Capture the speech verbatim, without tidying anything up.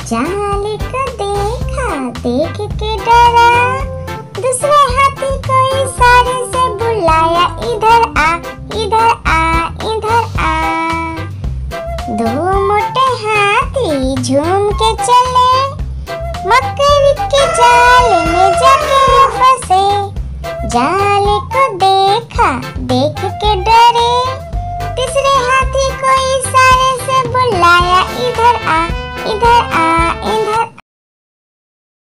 जाल को देखा, देख के डरा, दूसरे हाथी को इशारे से बुलाया, इधर आ, इधर आ, इधर आ। दो मोटे हाथी झूम के चले, मकड़ी के जाल में जाके फंसे। जाल को देखा, देख के डरे, तीसरे हाथी को इशारे से बुलाया, इधर आ, इधर आ, इधर